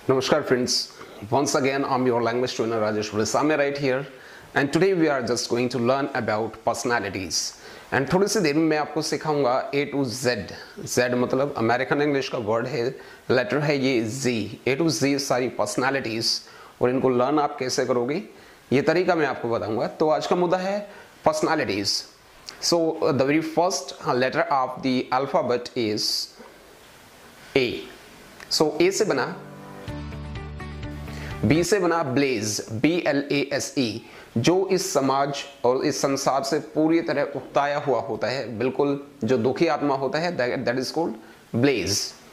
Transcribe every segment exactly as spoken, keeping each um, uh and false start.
Namaskar friends, once again I'm your language trainer Rajesh Resame right here and today we are just going to learn about personalities and थोड़ी सी देर में मैं आपको सिखाऊंगा A to Z. Z मतलब American English का word है, letter है ये Z. A to Z सारी पर्सनालिटीज और इनको लर्न आप कैसे करोगे ये तरीका मैं आपको बताऊंगा. तो आज का मुद्दा है personalities. So uh, the very first letter of the alphabet is A. So A से बना, बी से बना blase, B L A S E, जो इस समाज और इस संसार से पूरी तरह उकताया हुआ होता है, बिल्कुल जो दुखी आत्मा होता है, that is called blase.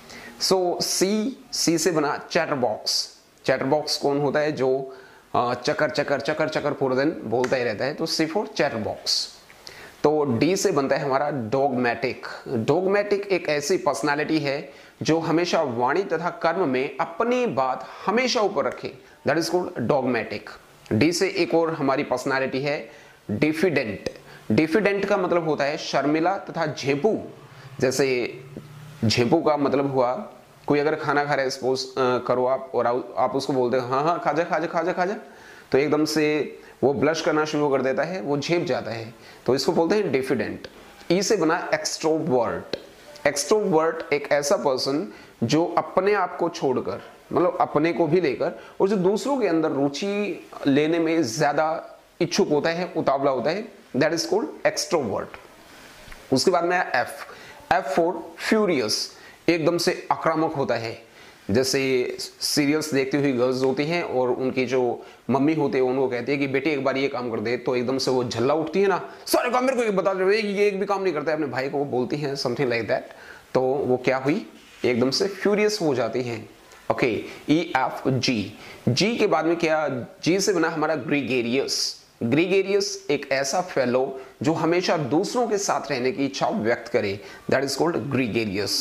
So C, C से बना चैटरबॉक्स. चैटरबॉक्स कौन होता है? जो चकर चकर चकर चकर पूरे दिन बोलता ही रहता है, तो सी फॉर चैटरबॉक्स. तो डी से बनता है हमारा डॉगमेटिक. डॉगमेटिक एक ऐसी पर्सनालिटी है जो हमेशा वाणी तथा कर्म में अपनी बात हमेशा ऊपर रखे, that is called dogmatic. D से एक और हमारी पर्सनालिटी है डिफिडेंट. डिफिडेंट का मतलब होता है शर्मिला तथा झेपू. जैसे झेपू का मतलब हुआ, कोई अगर खाना खा रहा है सपोज करो आप और आप उसको बोलते हो हाँ हाँ खा जा खा जा खा जा खा जा, तो एकदम से वो ब्लश करना शुरू कर देता है, वो झेप जाता है, तो इसको बोलते हैं डिफिडेंट. ई से बना एक्सट्रोवर्ट. एक्सट्रोवर्ट एक ऐसा पर्सन जो अपने आप को छोड़कर, मतलब अपने को भी लेकर, और जो दूसरों के अंदर रुचि लेने में ज्यादा इच्छुक होता है, उतावला होता है, दैट इज कॉल्ड एक्सट्रोवर्ट. उसके बाद में एफ. F for furious. एकदम से आक्रामक होता है. जैसे सीरियल्स देखती हुई गर्ल्स होती हैं और उनकी जो मम्मी होती है उनको कहती है कि बेटी एक बार ये काम कर दे, तो एकदम से वो झल्ला उठती है ना, सारे काम मेरे को बता दे, ये एक भी काम नहीं करता है, अपने भाई को वो बोलती हैं समथिंग लाइक दैट. तो वो क्या हुई, एकदम से फ्यूरियस हो जाती हैं. Okay, E F G. जी के बाद में क्या, जी से बना हमारा ग्रीगेरियस. ग्रीगेरियस एक ऐसा फेलो जो हमेशा दूसरों के साथ रहने की इच्छा व्यक्त करे, that is called gregarious.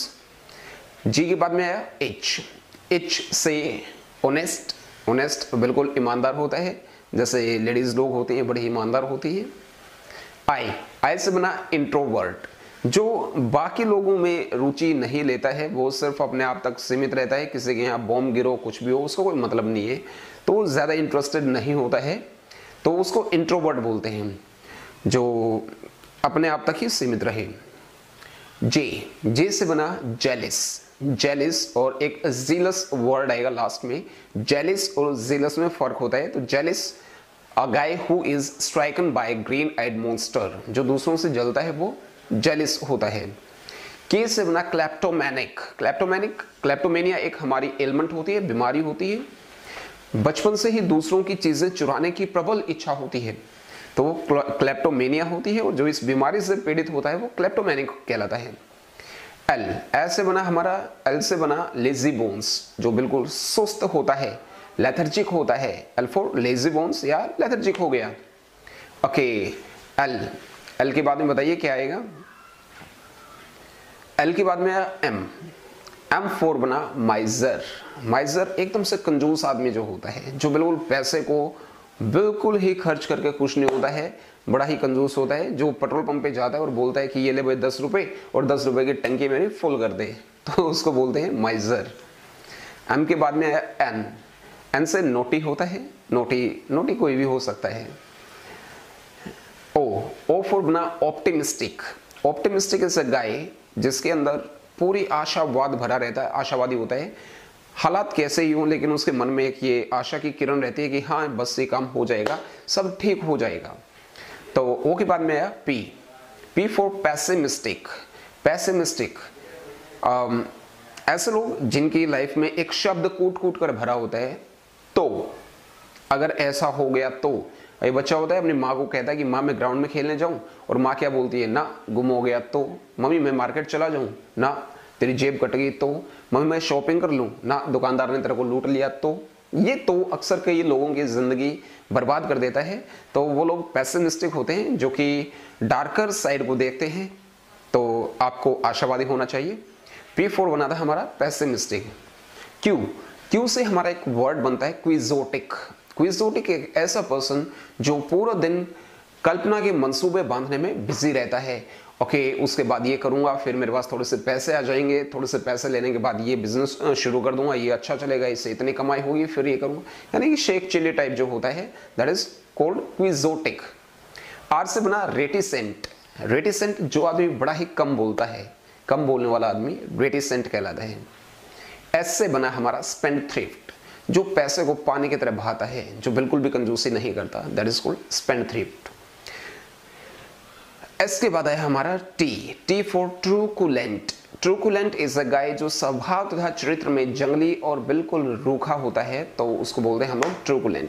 G के बाद में आया एच. एच से ऑनेस्ट. ऑनेस्ट बिल्कुल ईमानदार होता है, जैसे लेडीज लोग होती हैं बड़ी ईमानदार होती है. आई. आई से बना इंट्रोवर्ट, जो बाकी लोगों में रुचि नहीं लेता है, वो सिर्फ अपने आप तक सीमित रहता है. किसी के यहाँ बॉम्ब गिरो कुछ भी हो उसको कोई मतलब नहीं है, तो वो ज्यादा इंटरेस्टेड नहीं होता है, तो उसको इंट्रोवर्ट बोलते हैं, जो अपने आप तक ही सीमित रहे. जे. जे से बना जेलिस. जेलिस और एक जीलस वर्ड आएगा लास्ट में. जेलिस और जीलस में फर्क होता है. तो jealous a guy who is stricken by green eyed monster, जो दूसरों से जलता है वो जेलिस होता है. के से बना क्लेप्टोमैनिक. क्लेप्टोमैनिक, क्लेप्टोमेनिया एक हमारी एलिमेंट होती है, बीमारी होती है. बचपन से ही दूसरों की चीजें चुराने की प्रबल इच्छा होती है, तो वो क्लेप्टोमेनिया होती है, और जो इस बीमारी से पीड़ित होता है वो क्लेप्टोमैनिक कहलाता है. एल. एल से बना हमारा, एल से बना लेजी बोन्स, जो बिल्कुल सुस्त होता है, लेथर्जिक होता है. एल फॉर लेजी बोन्स या लेथर्जिक हो गया. Okay, L. एल के बाद में बताइए क्या आएगा. एल के बाद में आया एम. एम फोर बना माइजर. माइजर एकदम से कंजूस आदमी जो होता है, जो बिल्कुल पैसे को बिल्कुल ही खर्च करके खुश नहीं होता है, बड़ा ही कंजूस होता है, जो पेट्रोल पंप पे जाता है और बोलता है कि ये ले भाई दस रुपए और दस रुपए की टंकी मेरी फुल कर दे, तो उसको बोलते हैं माइजर. एम के बाद में आया एन. एन से नोटी होता है. नोटी, नोटी कोई भी हो सकता है. ओ. ओ फॉर बना optimistic. Optimistic is a guy जिसके अंदर पूरी आशावाद भरा रहता है, आशावादी होता है. हालात कैसे ही हो, लेकिन उसके मन में एक ये आशा की किरण रहती है कि हाँ बस ये काम हो जाएगा, सब ठीक हो जाएगा. तो ओ के बाद में आया P. P for pessimistic. Pessimistic ऐसे लोग जिनकी लाइफ में एक शब्द कूट कूट कर भरा होता है, तो अगर ऐसा हो गया तो. ये बच्चा होता है अपनी माँ को कहता है कि माँ मैं ग्राउंड में खेलने जाऊं, और माँ क्या बोलती है, ना गुम हो गया तो. मम्मी मैं मार्केट चला जाऊं, ना तेरी जेब कट गई तो. मम्मी मैं शॉपिंग कर लूं, ना दुकानदार ने तेरे को लूट लिया तो. ये तो अक्सर कई लोगों की जिंदगी बर्बाद कर देता है. तो वो लोग पेसिमिस्टिक होते हैं, जो कि डार्कर साइड को देखते हैं. तो आपको आशावादी होना चाहिए. पी फोर बना था हमारा पेसिमिस्टिक. क्यू. क्यू से हमारा एक वर्ड बनता है क्विजोटिक. क्विजोटिक एक ऐसा पर्सन जो पूरा दिन कल्पना के मंसूबे बांधने में बिजी रहता है ओके okay, उसके बाद ये करूंगा, फिर मेरे पास थोड़े से पैसे आ जाएंगे, थोड़े से पैसे लेने के बाद ये बिजनेस शुरू कर दूंगा, ये अच्छा चलेगा, इससे इतनी कमाई होगी, फिर ये करूंगा। यानी कि शेख चिल्ली टाइप जो होता है that is called quixotic. R से बना रेटिसेंट। रेटिसेंट जो आदमी बड़ा ही कम बोलता है, कम बोलने वाला आदमी रेटिसेंट कहलाता है। एस से बना हमारा स्पेंडथ्रिफ्ट, जो पैसे को पानी की तरह बहाता है, जो बिल्कुल भी कंजूसी नहीं करता, that is called spendthrift. S के बाद है हमारा T. T for truculent. Truculent is a guy जो स्वभाव तथा चरित्र में जंगली और बिल्कुल रूखा होता है, तो उसको बोलते हैं हम लोग ट्रूकुलेंट।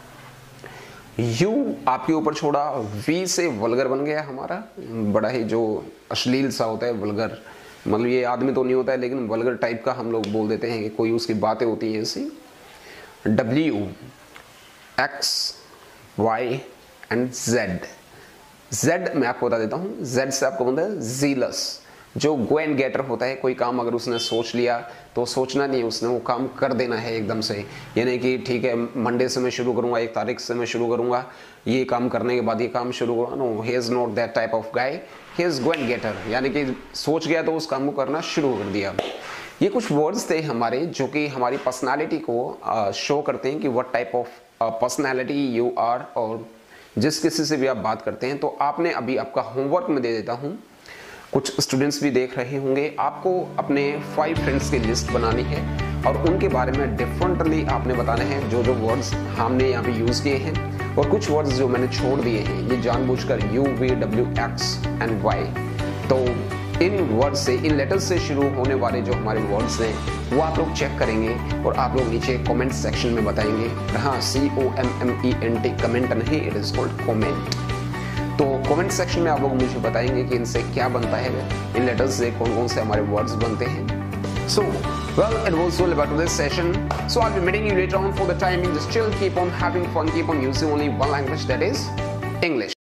यू आपके ऊपर छोड़ा। वी से वल्गर बन गया हमारा, बड़ा ही जो अश्लील सा होता है, वल्गर, मतलब ये आदमी तो नहीं होता है लेकिन वल्गर टाइप का हम लोग बोल देते हैं कि कोई उसकी बातें होती हैं ऐसी। W, X, Y and Z. Z मैं आपको बता देता हूं, जेड से आपको बोलते हैं जीलस, जो गो एंड गेटर होता है। कोई काम अगर उसने सोच लिया तो सोचना नहीं, उसने वो काम कर देना है एकदम से। यानी कि ठीक है मंडे से मैं शुरू करूंगा, एक तारीख से मैं शुरू करूंगा, ये काम करने के बाद ये काम शुरू करूंगा। No, he is not that type of guy, he is go and getter, यानी कि सोच गया तो उस काम को करना शुरू कर दिया। ये कुछ वर्ड्स थे हमारे जो कि हमारी पर्सनैलिटी को शो करते हैं कि what type of personality you are, और जिस किसी से भी आप बात करते हैं। तो आपने अभी आपका होमवर्क में दे देता हूं, कुछ स्टूडेंट्स भी देख रहे होंगे, आपको अपने फाइव फ्रेंड्स की लिस्ट बनानी है और उनके बारे में डिफरेंटली आपने बताने हैं जो जो वर्ड्स हमने यहाँ पे यूज किए हैं, और कुछ वर्ड्स जो मैंने छोड़ दिए हैं ये जानबूझकर U, V, W, X and Y. तो इन वर्ड से, इन लेटर्स से शुरू होने वाले जो हमारे वर्ड्स हैं वो आप लोग चेक करेंगे और आप लोग नीचे कमेंट सेक्शन में बताएंगे। हाँ, C O M M E N T, comment नहीं, इट इज कॉल्ड कमेंट। तो कमेंट सेक्शन में आप लोग मुझे बताएंगे कि इनसे क्या बनता है, इन लेटर्स से कौन कौन से हमारे वर्ड्स बनते हैं। सो well, it was all about this session. So I'll be meeting you later on. For the time being, just chill, keep on having fun, keep on using only one language, that is English.